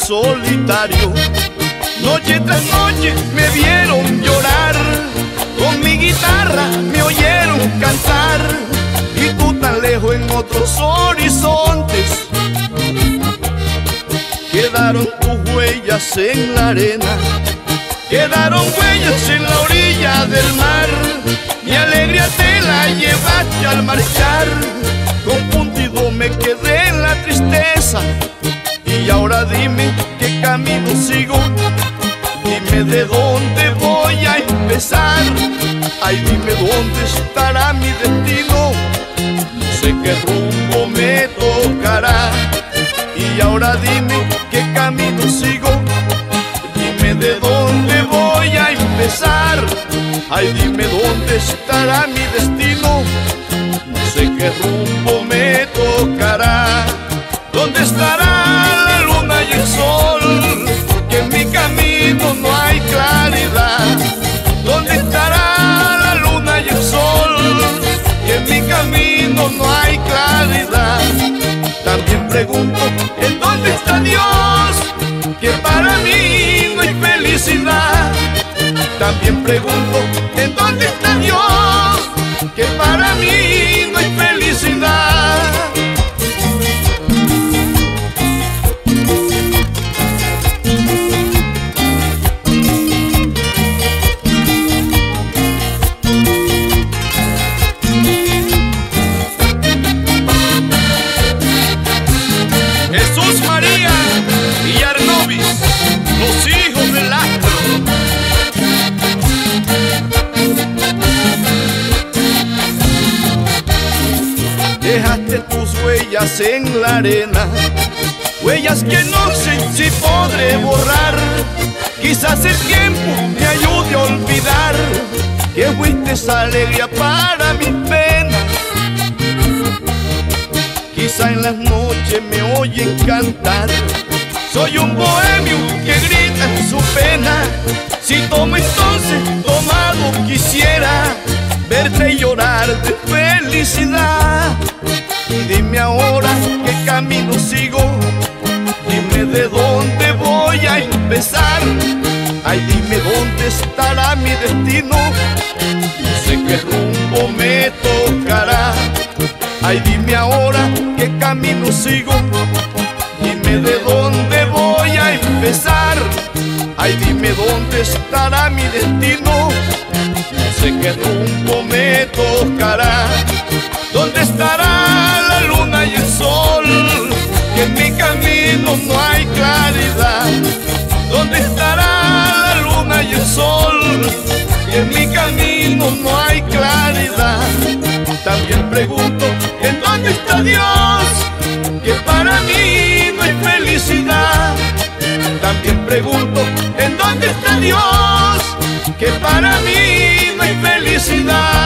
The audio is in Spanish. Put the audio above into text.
solitario. Noche tras noche me vieron llorar, con mi guitarra me oyeron cantar, y tú tan lejos en otros horizontes. Quedaron tus huellas en la arena, quedaron huellas en la orilla del mar. Mi alegría te la llevaste al marchar, confundido me quedé en la tristeza. Y ahora dime qué camino sigo, dime de dónde voy a empezar. Ay, dime dónde estará mi destino, no sé qué rumbo me tocará. Y ahora dime qué camino sigo, dime de dónde voy a empezar. Ay, dime dónde estará mi destino, no sé qué rumbo me tocará. ¿Dónde estará la luna y el sol? Que en mi camino no hay claridad. ¿Dónde estará la luna y el sol? Que en mi camino no hay claridad. También pregunto, ¿en dónde está Dios? Que para mí no hay felicidad. También pregunto, ¿en dónde está Dios? Que para mí no hay felicidad. Jesús, María y Arnovis, los hijos del astro. Dejaste tus huellas en la arena, huellas que no sé si podré borrar. Quizás el tiempo me ayude a olvidar que fuiste alegría para mis penas. Quizá en las noches me oyen cantar, soy un bohemio que grita en su pena. Si tomo entonces tomado quisiera verte llorar de felicidad. Y dime ahora qué camino sigo, dime de dónde voy a empezar. Ay, dime dónde estará mi destino, no sé qué rumbo me tocará. Ay, dime ahora qué camino sigo, dime de dónde voy a empezar. Ay, dime dónde estará mi destino, no sé qué rumbo me tocará. ¿Dónde estará la luna y el sol? Que en mi camino no hay claridad. ¿Dónde estará la luna y el sol? Que en mi camino no hay claridad. También pregunto, ¿en dónde está Dios? Que para mí no hay felicidad. También pregunto, ¿en dónde está Dios? Que para mí no hay felicidad.